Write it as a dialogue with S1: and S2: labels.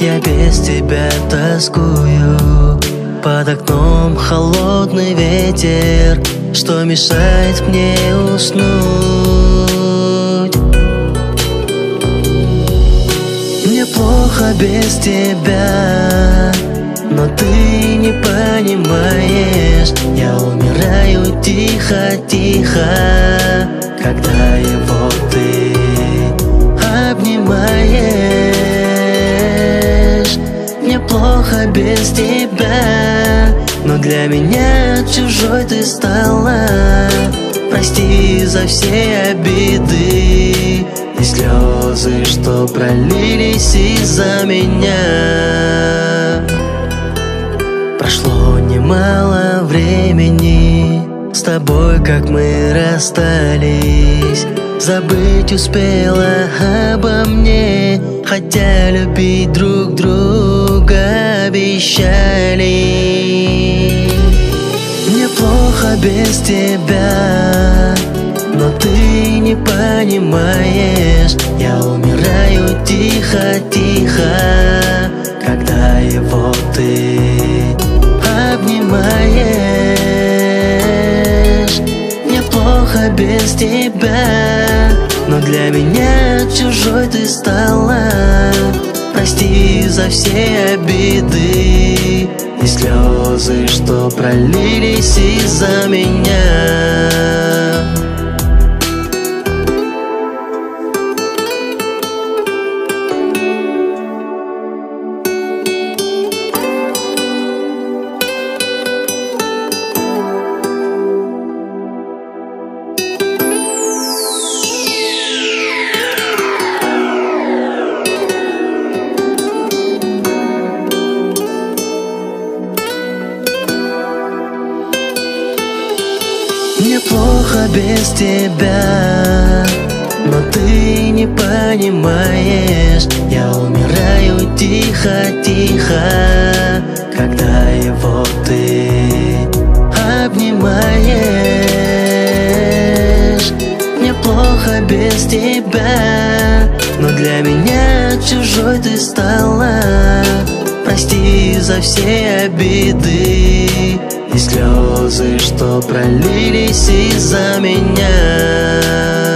S1: Я без тебя тоскую. Под окном холодный ветер, что мешает мне уснуть. Мне плохо без тебя, но ты не понимаешь. Я умираю тихо-тихо, когда его ты обнимаешь. Мне плохо без тебя, но для меня чужой ты стала. Прости за все обиды и слезы, что пролились из-за меня. Прошло немало времени с тобой, как мы расстались. Забыть успела обо мне, хотя любить друг друга обещали. Мне плохо без тебя, но ты не понимаешь. Я умираю тихо-тихо, когда его ты обнимаешь. Мне плохо без тебя, но для меня чужой ты стала. Прости за все обиды и слезы, что пролились из-за меня. Мне плохо без тебя, но ты не понимаешь. Я умираю тихо-тихо, когда его ты обнимаешь. Мне плохо без тебя, но для меня чужой ты стала. Прости за все обиды и слезы, что пролились из-за меня.